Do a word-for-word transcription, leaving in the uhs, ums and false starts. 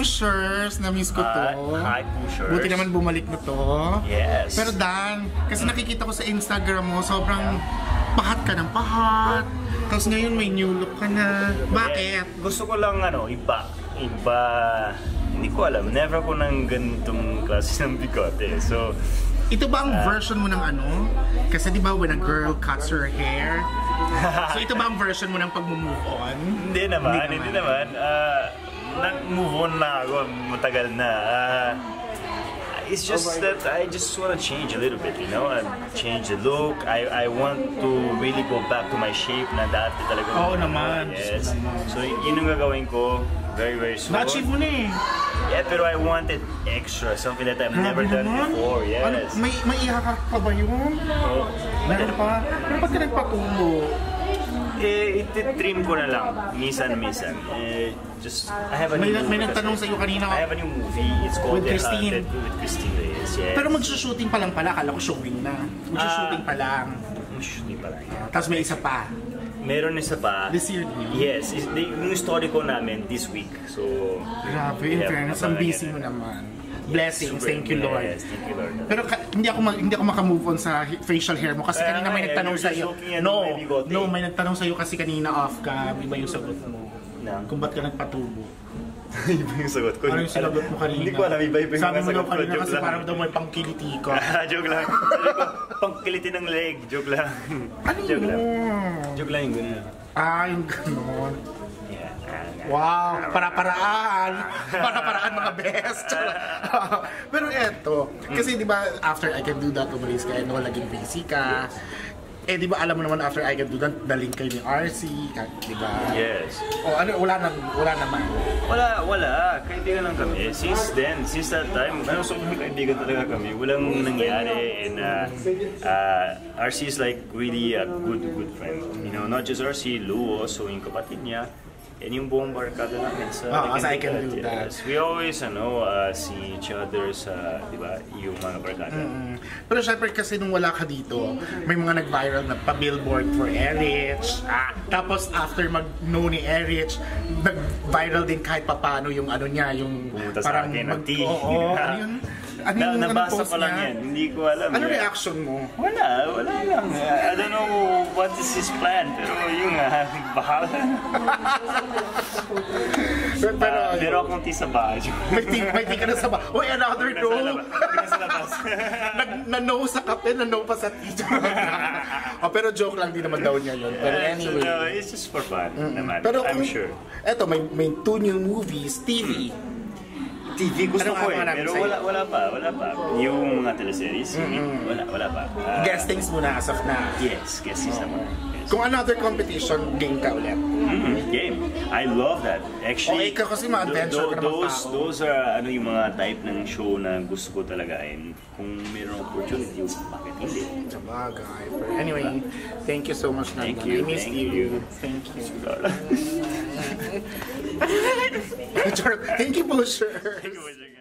Pushers! Na-miss ko to. Uh, hi, Pushers. Buti naman bumalik na to. Yes. Pero Dan, kasi nakikita ko sa Instagram mo, sobrang pahat ka ng pahat. Tapos ngayon may new look ka na. Bakit? Gusto ko lang ano, iba. Iba. Hindi ko alam. Never ko ng ganitong klase ng bigote. So, ito ba ang uh, version mo ng ano? Kasi di ba when a girl cuts her hair? So ito ba ang version mo ng pag-move on? Hindi naman, hindi naman. Hindi naman. Uh, Nag-move on na ako, matagal na. Uh, it's just that I just want to change a little bit, you know? I change the look. I I want to really go back to my shape na dati talaga. Oo naman. Yes. So yun ang gagawin ko very very soon. Na-achieve mo na eh. Yeah, pero I wanted extra, something that I've never done before. Yes. Ano, may may ihakak pa ba yun? Oh. Meron pa? Pero ba't ka nagpatulo? Eh, iti-trim ko na lang, minsan-minsan. Eh, just, I have a may, new may movie. nagtanong sa'yo kanina. I have a new movie. It's called With Christine. The Hunted with Christine Reyes. Yes. Pero magsushooting pa lang pala. Akala ko showing na. Magsushooting pa lang. Magsushooting pa lang. Tapos may isa pa. Meron isa pa. This year din? Yes. Yung story ko namin this week. So, grabe, in fairness, ang busy mo naman. Blessings, yes, thank you Lord. Yes, thank you Lord. Pero ka, hindi ako ma- hindi ako maka-move on sa facial hair mo kasi uh, kanina may nagtanong sa iyo. No, no, may nagtanong sa iyo kasi kanina off ka, iba yung sagot mo. No. Kung ba't ka nagpatubo? Iba yung sagot ko. Ano yung sinagot mo kanina? Hindi ko alam, iba iba yung sabi mo daw kanina ko, kasi lang. Parang daw may pangkiliti ko. Joke lang. Pangkiliti ng leg, joke lang. Ano joke yun? Lang. Joke lang yung gano'n. Ah, yung gano'n. Wow, para-paraan. Para-paraan mga best. Pero eto, kasi di ba after I Can Do That, umalis ka, eh, no, laging busy ka. Eh di ba alam mo naman after I Can Do That, daling kayo ni R C, di ba? Yes. O ano, wala nang, wala naman. Wala, wala. Kaibigan lang kami. Since then, since that time, ano, sobrang kaibigan talaga kami. Walang nangyari. And uh, uh, R C is like really a good, good friend. You know, not just R C, Lou also yung kapatid niya. And yung buong barkada namin sa oh, I Can Do That. Yes. We always ano, uh, see each other sa, di ba, yung mga barkada. Mm-hmm. Pero syempre kasi nung wala ka dito, may mga nag-viral na pa-billboard for Erich. Ah, tapos after mag-know ni Erich, nag-viral din kahit papano yung ano niya, yung pumunta parang sa akin, mag- oo, oh, oh, ano yun? Ano yung na, nabasa ko lang niya? yan, hindi ko alam. Ano eh. reaction mo? Wala, wala lang. I don't know what is his plan, pero yung uh, bahala. pero, pero, uh, pero akong ti sa bahay. may ti may ti ka na sa bahay. Uy, another no! Nasa labas. Na-no sa kape, na-no pa sa teacher. Oh, pero joke lang din naman daw niya yun. Pero anyway. So, no, it's just for fun mm-hmm. naman, pero I'm kung, sure. Eto, may, may two new movies, T V. T V gusto ano ko eh, pero wala, wala pa, wala pa. Yung mga teleseries, mm-hmm. wala, wala pa. Uh, guestings muna as of now. Yes, guestings oh. naman. Yes. Kung another competition, game ka ulit. Mm-hmm. Game. I love that. Actually, okay, ikaw kasi ma-adventure ka naman those, tao. those are ano yung mga type ng show na gusto ko talaga. And kung mayroong opportunity, bakit hindi? Sabagay. Anyway, thank you so much, Nanda. Thank you. I missed thank you. you. Thank you. Thank you, Pusher.